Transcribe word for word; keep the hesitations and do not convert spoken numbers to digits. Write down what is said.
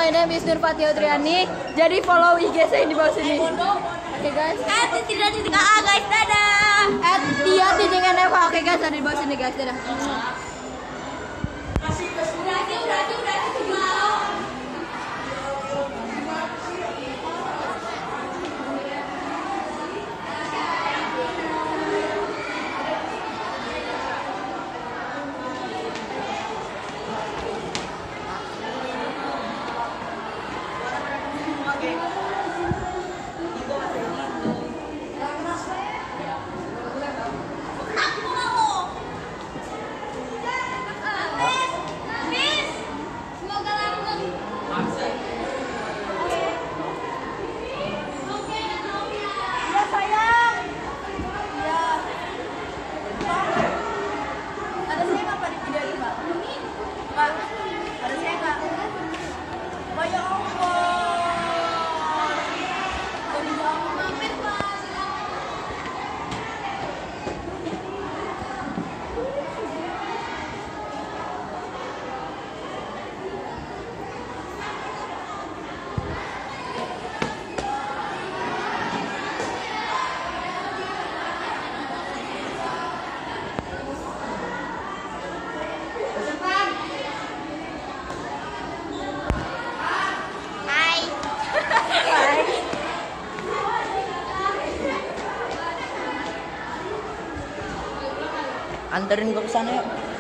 my name is Nurfatia Triani. Jadi follow I G saya di bawah sini. Oke okay, guys. Eh tidak titik A guys, dadah. Eh Tia titik N F. Oke guys, ada di bawah sini guys, dadah. Anterin gue ke sana yuk.